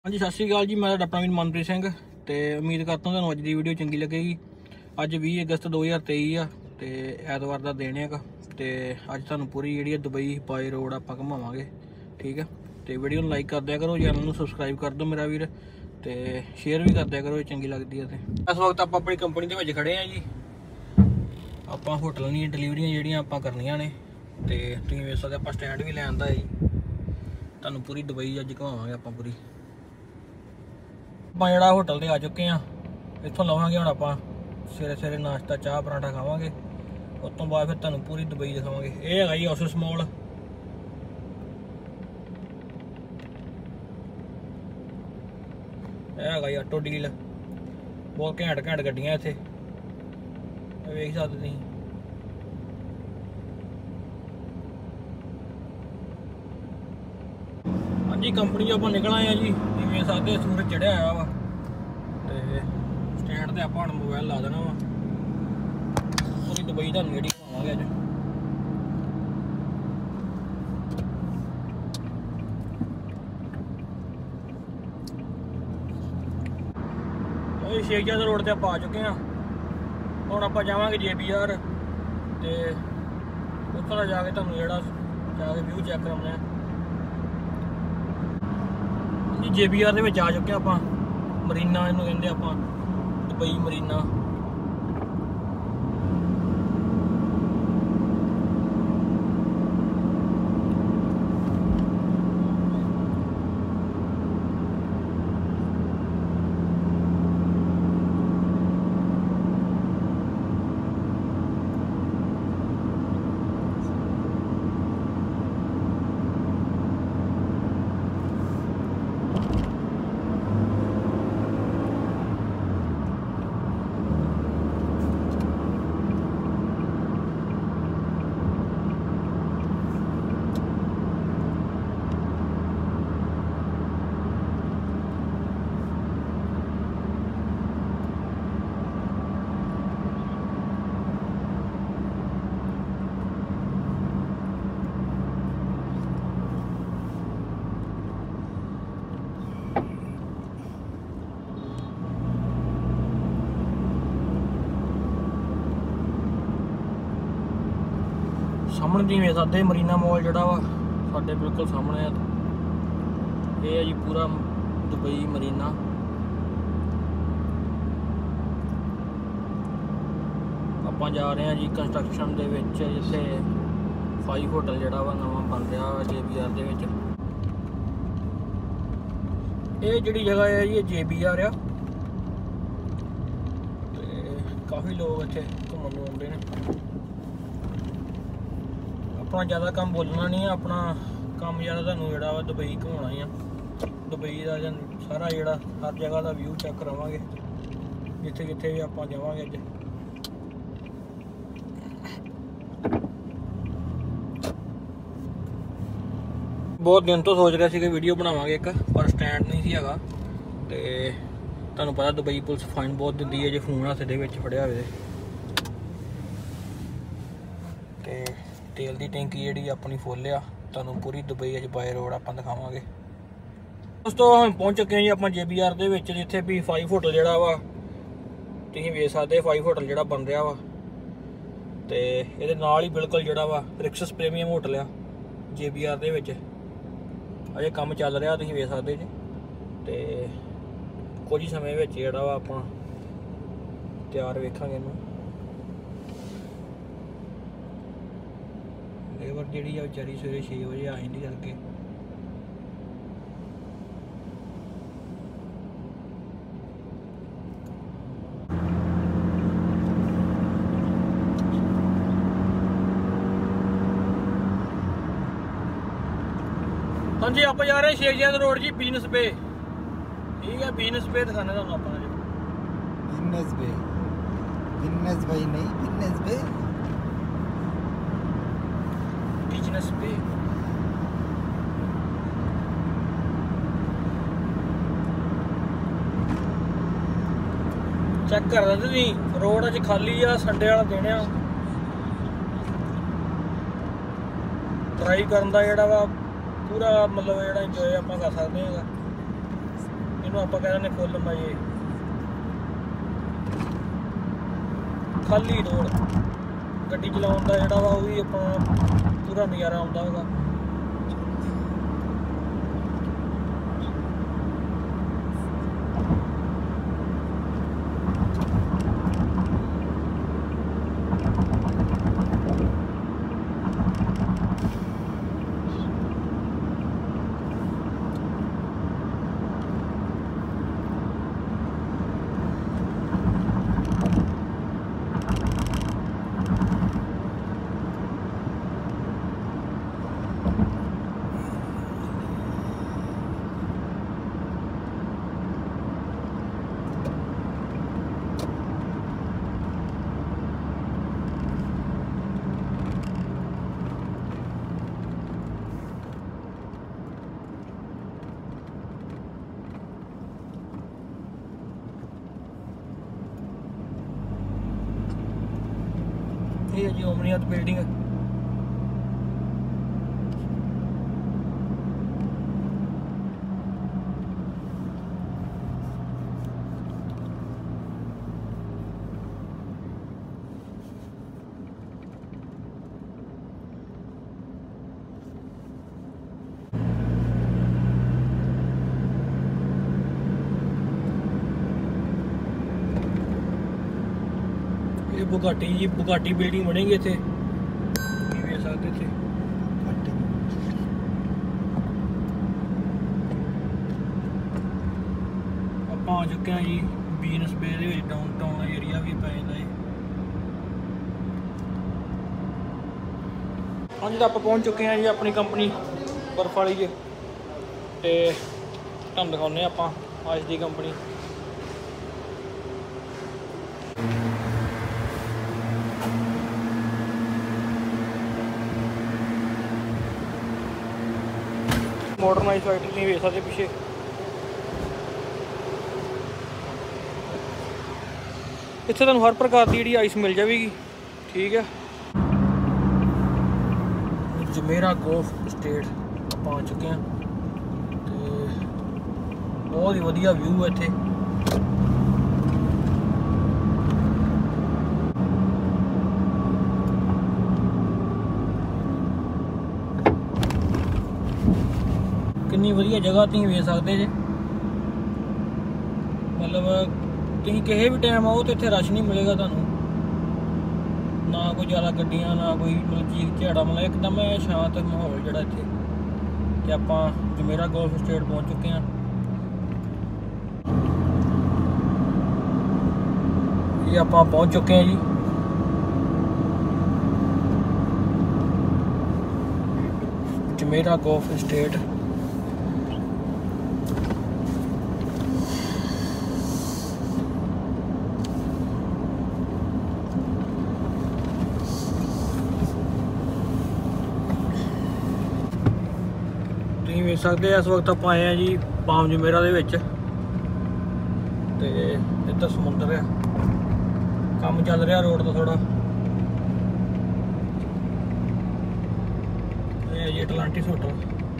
हाँ जी, सत श्री अकाल जी। मैं अपना वीर मनप्रीत सिंह ते उम्मीद करता हूँ तुहानूं अज दी वीडियो चंगी लगेगी। अज 20 अगस्त 2023 आ ते ऐतवार का दिन है ते अज तुहानूं पूरी जी दुबई बाई रोड आपां घुमावांगे। ठीक है, तो वीडियो लाइक कर दिया करो, चैनल नूं सबसक्राइब कर दो मेरा वीर, ते शेयर भी कर दिया करो चंगी लगती है। इस वक्त आप अपनी कंपनी के विच खड़े हैं जी। आपां होटल दी डिलीवरियां जिहड़ियां आपां करनियां ने ते तुसीं वेख सकदे आपां स्टैंड भी लैन दा है जी। तुहानूं पूरी दुबई अज घुमावांगे आपां पूरी। ਆਪਾਂ ਜਿਹੜਾ ਹੋਟਲ ਤੇ ਆ ਚੁੱਕੇ ਆ, ਇੱਥੋਂ ਲਵਾਂਗੇ ਹੁਣ ਆਪਾਂ ਸਵੇਰੇ ਸਵੇਰੇ ਨਾਸ਼ਤਾ, ਚਾਹ ਪਰਾਂਠਾ ਖਾਵਾਂਗੇ। ਉਸ ਤੋਂ ਬਾਅਦ ਫਿਰ ਤੁਹਾਨੂੰ ਪੂਰੀ ਦੁਬਈ ਦਿਖਾਵਾਂਗੇ। ਇਹ ਹੈਗਾ ਜੀ ਆਫਿਸ ਮੋਲ। ਇਹ ਹੈਗਾ ਜੀ ਆਟੋ ਡੀਲ। ਬਹੁਤ ਘੈਂਟ ਘੈਂਟ ਗੱਡੀਆਂ ਇੱਥੇ ਵੇਖ ਸਕਦੇ ਤੁਸੀਂ। ਹਾਂਜੀ, ਕੰਪਨੀ 'ਚੋਂ ਆਪਾਂ ਨਿਕਲ ਆਏ ਆ ਜੀ। ਜਿਵੇਂ ਸਕਦੇ ਸੂਰਜ ਚੜਿਆ ਹੋਇਆ ਵਾ ਤੇ ਸਟੈਂਡ ਤੇ ਆਪਾਂ ਹੁਣ ਮੋਬਾਈਲ ਲਾ ਦੇਣਾ ਵਾ। ਪੂਰੀ ਦੁਬਈ ਤੁਹਾਨੂੰ ਜਿਹੜੀ ਘੁਮਾਵਾਂਗੇ ਅੱਜ। ਉਹ ਸ਼ੇਖ ਜ਼ਾਦਾ ਰੋਡ ਤੇ ਆਪਾਂ ਆ ਚੁੱਕੇ ਆ। ਹੁਣ ਆਪਾਂ ਜਾਵਾਂਗੇ JBR ਤੇ ਉੱਥੋਂ ਦਾ ਜਾ ਕੇ ਤੁਹਾਨੂੰ ਜਿਹੜਾ ਜਾ ਕੇ ਵਿਊ ਚੈੱਕ ਕਰਾਉਣਾ। JBR ਦੇ ਵਿੱਚ ਆ ਚੁੱਕੇ ਆਪਾਂ। ਮਰੀਨਾ ਇਹਨੂੰ ਕਹਿੰਦੇ ਆਪਾਂ, ਦੁਬਈ ਮਰੀਨਾ। ਸਾਹਮਣੇ ਦੀ ਵੇਖ ਸਕਦੇ ਮਰੀਨਾ ਮੋਲ ਜਿਹੜਾ ਵਾ ਸਾਡੇ ਬਿਲਕੁਲ ਸਾਹਮਣੇ ਆ। ਇਹ ਹੈ ਜੀ ਪੂਰਾ ਦੁਬਈ ਮਰੀਨਾ। ਆਪਾਂ ਜਾ ਰਹੇ ਹਾਂ ਜੀ ਕੰਸਟਰਕਸ਼ਨ ਦੇ ਵਿੱਚ, ਜਿੱਥੇ 5 ਹੋਟਲ ਜਿਹੜਾ ਵਾ ਨਵਾਂ ਬਣ ਰਿਹਾ ਵਾ JBR ਦੇ ਵਿੱਚ। ਇਹ ਜਿਹੜੀ ਜਗ੍ਹਾ ਹੈ ਜੀ, ਇਹ JBR ਆ ਤੇ ਕਾਫੀ ਲੋਕ ਇੱਥੇ ਘੁੰਮਣ ਨੂੰ ਆਉਂਦੇ ਨੇ। अपना ज़्यादा काम बोलना नहीं है, अपना काम ज़्यादा तुहानूं जिहड़ा वा दुबई घुमाउणा ही आ। दुबई का सारा जिहड़ा हर जगह का व्यू चेक करावांगे, जिथे जिथे भी आपां जावांगे अज। बहुत दिन तो सोच रहा सी कि वीडियो बनावांगे एक, पर स्टैंड नहीं सी हैगा। ते तुहानूं पता दुबई पुलिस फाइन बहुत दिंदी है जे फोन हत्थ दे विच फड़िया होवे। ते तेल की टैंकी जी अपनी फुल आ। तुहानूं पूरी दुबई अज बाय रोड आपां दिखावांगे। दोस्तों हम पहुंच चुके हैं जी आपां JBR दे विच, जिथे भी 5 होटल जिहड़ा वा तुसीं वेख सकदे। 5 होटल जिहड़ा बन रहा वा ते इहदे नाल ही बिल्कुल जिहड़ा वा रिक्सस प्रीमियम होटल आ JBR दे विच। अजे काम चल रहा, तुसीं वेख सकदे जी। ते कुछ ही समय विच जिहड़ा वा आपां तैयार वेखांगे इहनूं। लेबर जी बेचारी सवेरे 6 बजे आ जाती करके। हाँ जी, आप जा रहे हैं शेख ज़ादा रोड जी, बिजनेस पे। ठीक है, बिजनेस पे दिखाने तुहानूं आपां जी। बिजनेस पे, बिजनेस भाई नहीं, बिजनेस पे, बिजनेस पे। चेक कर रहे थे रोड अज खाली आ, संडे वाला दिन आ। ड्राइव करन दा जेहड़ा वा पूरा मतलब जेहड़ा इंजॉय आपां कर सकदे हां। ਇਹਨੂੰ ਆਪਾਂ ਕਹਿੰਦੇ ਨੇ ਫੁੱਲ ਮਜ਼ੇ। ਖਾਲੀ ਰੋਡ ਗੱਡੀ ਚਲਾਉਣ ਦਾ ਜਿਹੜਾ ਵਾ ਉਹ ਵੀ ਆਪਾਂ ਪੂਰਾ ਨਜ਼ਾਰਾ ਆਉਂਦਾ ਹੋਗਾ। ये जी ओमनियत बिल्डिंग है। ये बुगाटी जी बुगाटी बिल्डिंग बनेगी इतने ਵੇਖ ਸਕਦੇ ਇੱਥੇ। ਆਪਾਂ ਆ ਚੁੱਕੇ ਹਾਂ ਜੀ ਬਿਜ਼ਨਸ ਬੇ ਦੇ ਵਿੱਚ ਡਾਊਨਟਾਊਨ ਏਰੀਆ ਵੀ ਪੈ ਜਾਂਦਾ ਹੈ। ਹਾਂਜੀ ਤਾਂ ਆਪਾਂ ਪਹੁੰਚ ਚੁੱਕੇ ਹਾਂ ਜੀ ਆਪਣੀ ਕੰਪਨੀ ਬਰਫ ਵਾਲੀ 'ਚ ਤੇ ਤੁਹਾਨੂੰ ਦਿਖਾਉਂਦੇ ਆਪਾਂ ਅੱਜ ਦੀ ਕੰਪਨੀ। मॉडर्नाइज फैक्ट्री नहीं वेख सकते पिछे। इत्थे तुहानूं हर प्रकार की जिहड़ी आइस मिल जाएगी। ठीक है जमेरा गोल्फ स्टेट आप आ चुके हैं तो बहुत ही वधिया व्यू है इत्थे। कितनी वधिया जगह तुसीं वेख सकते जे। मतलब तुसीं किसी भी टाइम आओ तो इत्थे रश नहीं मिलेगा तुहानूं, ना कोई ज़्यादा गड्डियां ना कोई मतलब चीख झेड़ा, मतलब एकदम शांत माहौल जिहड़ा इत्थे। ते आपां जमेरा गोल्फ स्टेट पहुंच चुके हैं। ये आपां पहुंच चुके हैं जी जमेरा गोल्फ स्टेट। ਤੁਸੀਂ ਵੇਖ ਸਕਦੇ ਇਸ ਵਕਤ ਆਪਾਂ ਆਏ ਆ ਜੀ ਪਾਮ ਜਮੇਰਾ ਦੇ ਵਿੱਚ ਤੇ ਇੱਧਰ ਸਮੁੰਦਰ ਆ। ਕੰਮ ਚੱਲ ਰਿਹਾ ਰੋਡ ਤੋਂ ਥੋੜਾ। ਇਹ ਜੀ ਅਟਲਾਂਟਿਸ ਹੋਟਲ।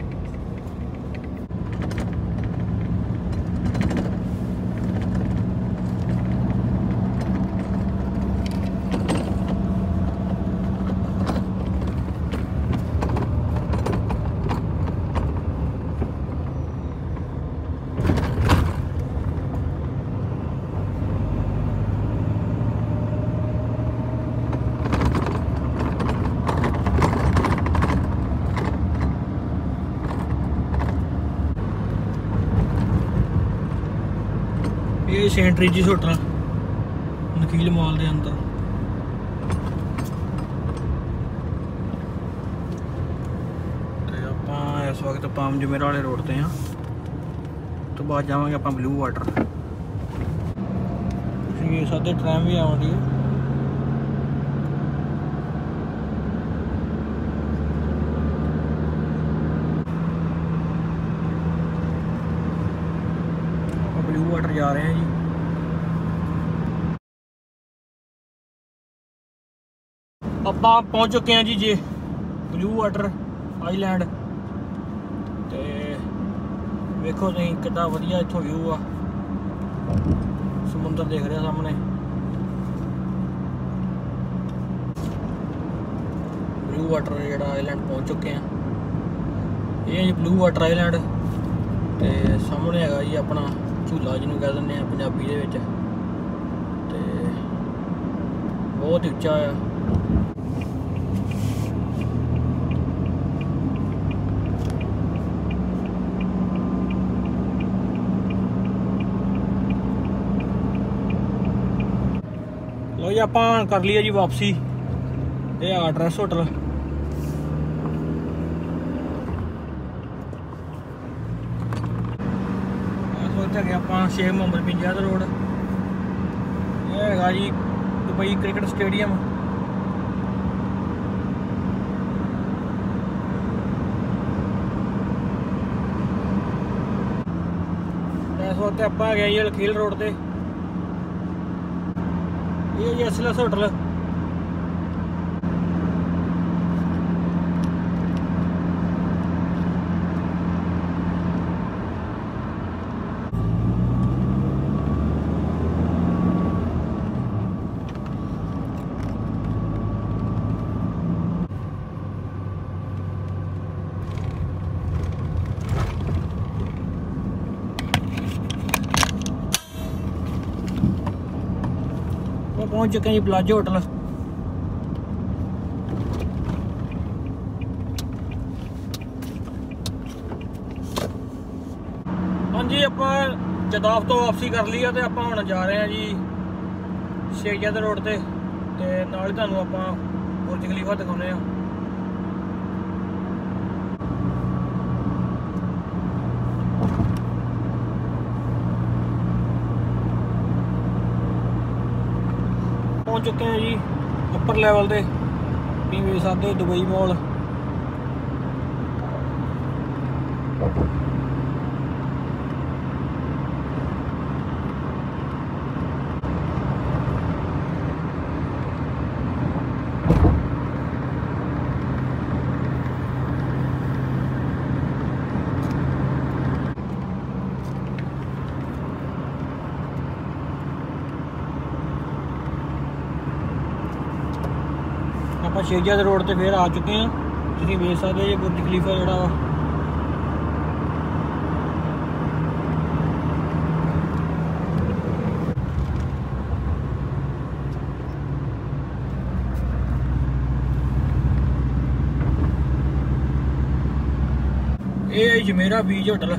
ये Saint Regis hotel Nakheel mall के अंदर। तो आप इस वक्त पाम जमेरा वाले रोड पे हैं तो बाद जावांगे आप ब्लू वाटर। ये सादे ट्रैम भी आउंदी है। ब्लू वाटर जा रहे हैं जी। आप पहुंच चुके हैं जी जे ब्लू वाटर आइलैंड। तो ਵੇਖੋ ਤੁਸੀਂ ਕਿੱਦਾਂ ਵਧੀਆ ਇੱਥੋਂ ਵਿਊ ਆ, ਸਮੁੰਦਰ ਦੇਖ ਰਿਹਾ ਸਾਹਮਣੇ। ਬਲੂ ਵਾਟਰ ਜਿਹੜਾ ਆਈਲੈਂਡ ਪਹੁੰਚ ਚੁੱਕੇ ਆ। ਇਹ ਹੈ ਜੀ ਬਲੂ ਵਾਟਰ ਆਈਲੈਂਡ, ਤੇ ਸਾਹਮਣੇ ਹੈਗਾ ਜੀ ਆਪਣਾ ਝੂਲਾ ਜਿਹਨੂੰ ਕਹਿ ਦਿੰਦੇ ਆ ਪੰਜਾਬੀ ਦੇ ਵਿੱਚ, ਤੇ ਬਹੁਤ ਉੱਚਾ ਆ। ਲੋ ਜੀ ਆਪਾਂ ਕਰ ਲਈ ਜੀ ਵਾਪਸੀ। ਇਹ ਆ ਐਡਰੈਸ ਹੋਟਲ। ਸੋਚਿਆ ਕਿ ਆਪਾਂ ਸ਼ੇਖ ਮੁਹੰਮਦ ਬਿਨ ਜ਼ਾਇਦ ਰੋਡ। ਇਹ ਹੈਗਾ ਜੀ ਦੁਬਈ ਕ੍ਰਿਕਟ ਸਟੇਡੀਅਮ। ਇਸ ਵਕਤ ਆਪਾਂ ਆ ਗਏ ਜੀ ਲਖੀਲ ਰੋਡ ਤੇ। ਇਹ ਜੀ ਐਸਐਲਐਸ ਹੋਟਲ। पहुंच चुके हैं जी प्लाजो होटल। हाँ जी आप जदाफ तो वापसी कर ली है, तो आप हम जा रहे हैं जी शेख ज़ायद रोड ते नाल ही तुहानूं आपां बुर्ज खलीफा दिखाउने आ। पहुंच चुके हैं जी अपर लैवल ते, तुसीं वेख सकदे हो दुबई मॉल। ਆਪਾਂ शेख ज़ायद रोड ਤੇ ਫੇਰ ਆ ਚੁੱਕੇ ਹਾਂ। ਤੁਸੀਂ ਵੇਖ ਸਕਦੇ ਜੇ ਬੁਰਜ ਖਲੀਫਾ ਜਿਹੜਾ ਵਾ। ਇਹ ਹੈ ਜਮੇਰਾ ਬੀਚ ਹੋਟਲ।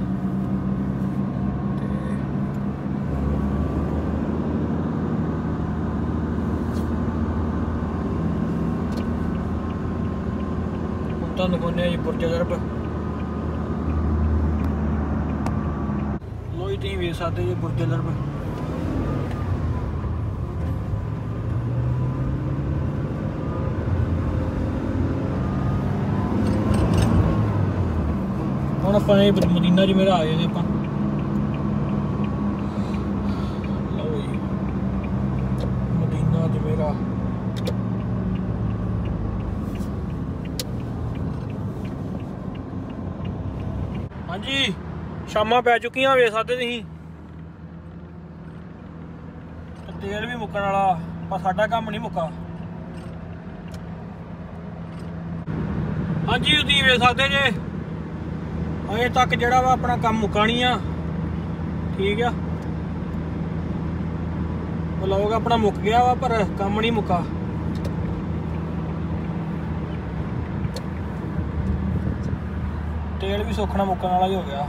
दिखाने जी बुर्ज अरब। लो जी तुसीं वेख सकदे जी बुर्ज अरब। हुण आपां मदीना जमेरा आ गए जी आपां। लो जी मदीना जमेरा। हाँ जी शामां पै चुकियां, वेख सकदे तुसीं। तेल भी मुक्कण वाला, पर साडा काम नहीं मुक्का। हाँ जी तुसीं वेख सकदे जे अजे तक जिहड़ा वा अपना काम मुक्का नहीं आ। ठीक है, व्लॉग अपना मुक गया वा, पर काम नहीं मुक्का। तेल भी सोखना मुक्कण वाला ही हो गया।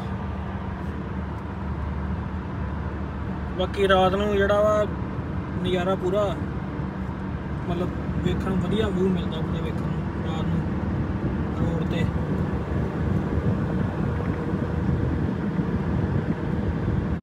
बाकी रात नूं जिहड़ा वा नज़ारा पूरा मतलब वेखण वधिया व्यू मिलता पूरा वेखण रात नूं रोड ते।